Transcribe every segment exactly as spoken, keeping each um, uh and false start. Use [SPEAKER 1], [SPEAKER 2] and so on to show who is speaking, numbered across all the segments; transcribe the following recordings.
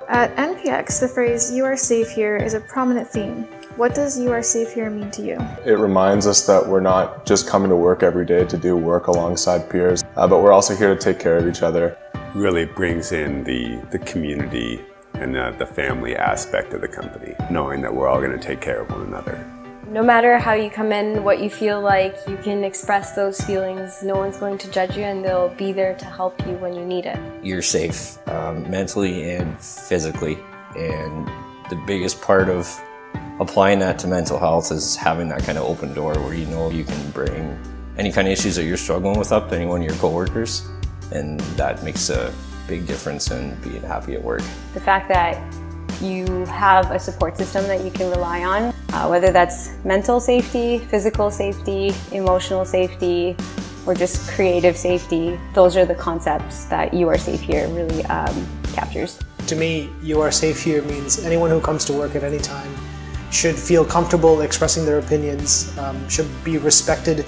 [SPEAKER 1] At N P X, the phrase "you are safe here" is a prominent theme. What does "you are safe here" mean to you?
[SPEAKER 2] It reminds us that we're not just coming to work every day to do work alongside peers, uh, but we're also here to take care of each other.
[SPEAKER 3] Really brings in the, the community and the, the family aspect of the company, knowing that we're all going to take care of one another.
[SPEAKER 4] No matter how you come in, what you feel like, you can express those feelings. No one's going to judge you, and they'll be there to help you when you need it.
[SPEAKER 5] You're safe, um, mentally and physically, and the biggest part of applying that to mental health is having that kind of open door where you know you can bring any kind of issues that you're struggling with up to any one of your coworkers, and that makes a big difference in being happy at work.
[SPEAKER 4] The fact that you have a support system that you can rely on, uh, whether that's mental safety, physical safety, emotional safety, or just creative safety, those are the concepts that You Are Safe Here really um, captures.
[SPEAKER 6] To me, You Are Safe Here means anyone who comes to work at any time should feel comfortable expressing their opinions, um, should be respected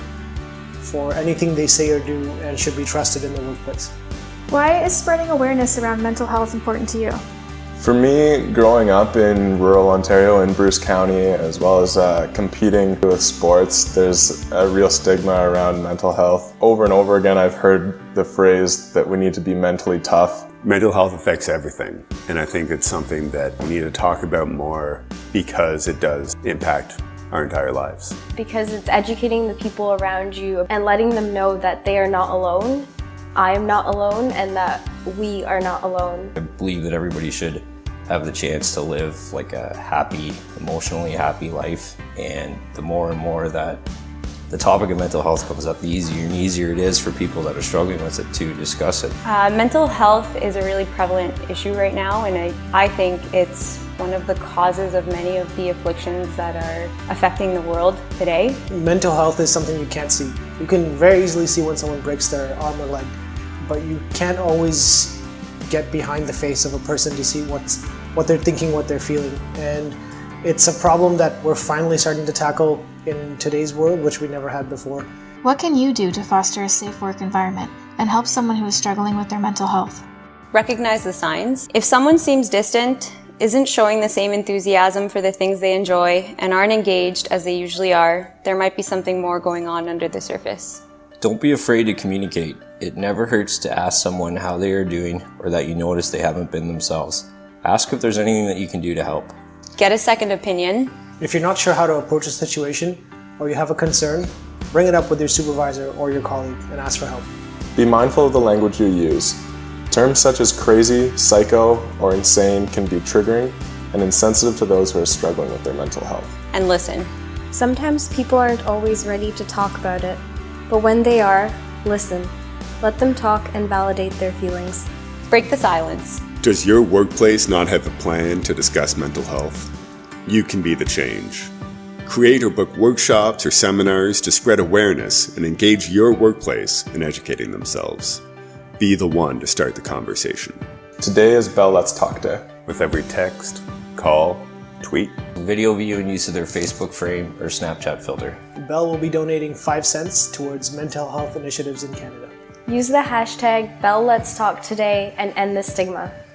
[SPEAKER 6] for anything they say or do, and should be trusted in the workplace.
[SPEAKER 1] Why is spreading awareness around mental health important to you?
[SPEAKER 2] For me, growing up in rural Ontario in Bruce County, as well as uh, competing with sports, there's a real stigma around mental health. Over and over again, I've heard the phrase that we need to be mentally tough.
[SPEAKER 3] Mental health affects everything, and I think it's something that we need to talk about more because it does impact our entire lives.
[SPEAKER 4] Because it's educating the people around you and letting them know that they are not alone. I am not alone, and that we are not alone.
[SPEAKER 5] I believe that everybody should have the chance to live like a happy, emotionally happy life, and the more and more that the topic of mental health comes up, the easier and easier it is for people that are struggling with it to discuss it.
[SPEAKER 4] Uh, mental health is a really prevalent issue right now, and I, I think it's one of the causes of many of the afflictions that are affecting the world today.
[SPEAKER 6] Mental health is something you can't see. You can very easily see when someone breaks their arm or leg, but you can't always get behind the face of a person to see what's, what they're thinking, what they're feeling. And it's a problem that we're finally starting to tackle in today's world, which we never had before.
[SPEAKER 1] What can you do to foster a safe work environment and help someone who is struggling with their mental health?
[SPEAKER 4] Recognize the signs. If someone seems distant, isn't showing the same enthusiasm for the things they enjoy, and aren't engaged as they usually are, there might be something more going on under the surface.
[SPEAKER 5] Don't be afraid to communicate. It never hurts to ask someone how they are doing or that you notice they haven't been themselves. Ask if there's anything that you can do to help.
[SPEAKER 4] Get a second opinion.
[SPEAKER 6] If you're not sure how to approach a situation, or you have a concern, bring it up with your supervisor or your colleague and ask for help.
[SPEAKER 2] Be mindful of the language you use. Terms such as crazy, psycho, or insane can be triggering and insensitive to those who are struggling with their mental health.
[SPEAKER 4] And listen.
[SPEAKER 7] Sometimes people aren't always ready to talk about it, but when they are, listen. Let them talk and validate their feelings.
[SPEAKER 4] Break the silence.
[SPEAKER 3] Does your workplace not have a plan to discuss mental health? You can be the change. Create or book workshops or seminars to spread awareness and engage your workplace in educating themselves. Be the one to start the conversation.
[SPEAKER 2] Today is Bell Let's Talk Day.
[SPEAKER 3] With every text, call, tweet,
[SPEAKER 5] Video view and use of their Facebook frame or Snapchat filter.
[SPEAKER 6] Bell will be donating five cents towards mental health initiatives in Canada.
[SPEAKER 7] Use the hashtag BellLet'sTalkToday and end the stigma.